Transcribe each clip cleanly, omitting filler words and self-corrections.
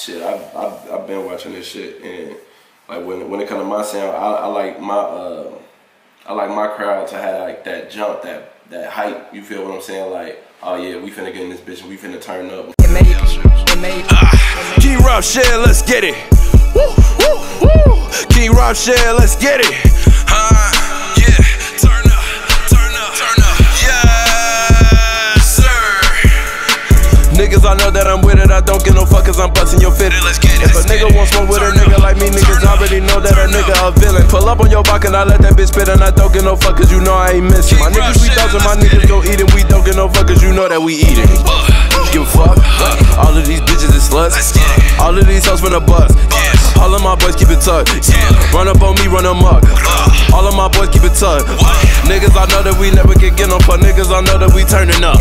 Shit, I've been watching this shit, and like when it comes to my sound, I like my crowd to have like that jump, that hype. You feel what I'm saying? Like, oh yeah, we finna get in this bitch and we finna turn up. King Rob Share, let's get it. Woo, woo, woo. King Rob Share, let's get it. Yeah, turn up, turn up, turn up. Yes, sir. Niggas, I know that I'm with it. I don't give no fuck cause I'm busting your fitted. Let's get it. If a nigga wants smoke with a nigga like me, niggas already know that a nigga a villain. Pull up on your block and I let that bitch spit and I don't give no fuck cause you know I ain't missing. My niggas we thousand, my niggas go eat and we don't give no fuck cause you know that we eat it. Give a fuck. All of these bitches is sluts. All of these hoes finna bust. All of my boys keep it tucked. Run up on me, run amok. All of my boys keep it tucked. Niggas, I know that we never can get no fuck. Niggas, I know that we turning up.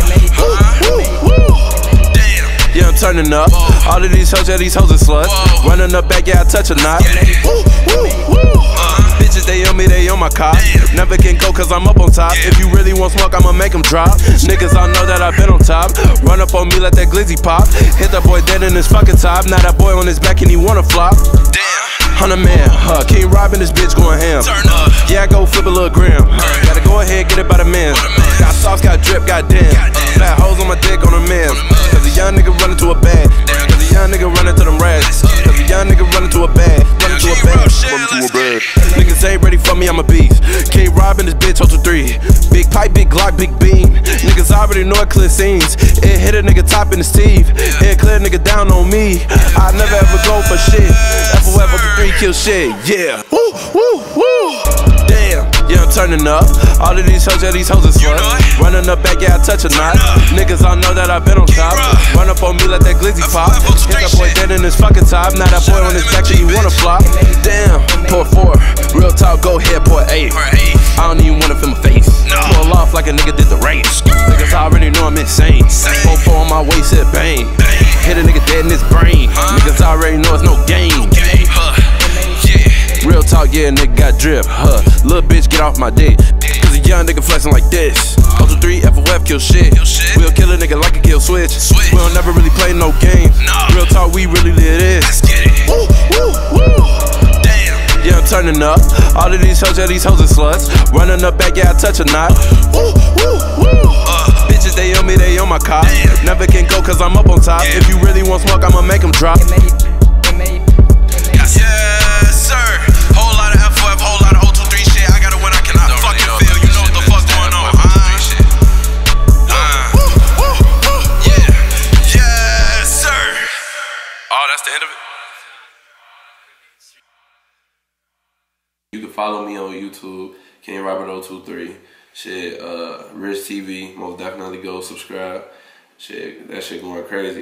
Yeah, I'm turning up. All of these hoes, yeah, these hoes are sluts. Running up back, yeah, I touch a knot. Bitches, they on me, they on my cop. Never can go cause I'm up on top. If you really want smoke, I'ma make them drop. Niggas, I know that I've been on top. Run up on me, let that glizzy pop. Hit that boy dead in his fucking top. Now that boy on his back and he wanna flop. Damn. 100 man, King Rob and this bitch going ham. Yeah, I go flip a little gram. Gotta go ahead, get it by the man. Got sauce, got drip, goddamn. Flat hoes on my dick on a man. Cause a young nigga running to a bag. Cause a young nigga running to them rags. Cause a young nigga running to a bag. Running to a bag. Running to a bag. Niggas ain't ready for me, I'm a beast. King Rob and this bitch, hold to 3. Big pipe, big Glock, big beam. Niggas already know it clear scenes. It hit a nigga top in his teeth. It clear a nigga down on me. I never ever go for shit. FOF hold to 3 kill shit, yeah. Woo, woo, woo. Damn, yeah, I'm turning up. All of these hoes, yeah, these hoes are sluts. Running up back, yeah, I touch a knot. Niggas, I know that I've been on top. Run up on me, let that glizzy pop. Hit that boy dead in his fucking top. Now that boy on his back, so you wanna flop. Damn, pour 4. Real talk, go ahead, pour 8. I don't even wanna feel my face. Pull off like a nigga did the race. Niggas already know I'm insane. Pour 4 on my waist, it bang. Hit a nigga dead in his brain. Niggas already know it's no game. Real talk, yeah, nigga got drip, Little bitch, get off my dick. Cause a young nigga flexing like this. Hold to 3, FOF, kill shit. We'll kill a nigga like a kill switch. We don't never really play no games. Real talk, we really live this. Woo, woo, woo. Damn. Yeah, I'm turning up. All of these hoes, yeah, these hoes are sluts. Running up back, yeah, I touch a knot. Woo, woo, woo. Bitches, they on me, they on my cop. Never can go cause I'm up on top. If you really want smoke, I'ma make them drop. Yes, sir. Whole lot of FOF, whole lot of 023 shit. I gotta win, I cannot fucking feel. You know what the fuck's going on, Yeah. Yes, sir. Oh, that's the end of it? You can follow me on YouTube, King Robert 023. Shit, Rich TV, most definitely go subscribe. Shit, that shit going crazy.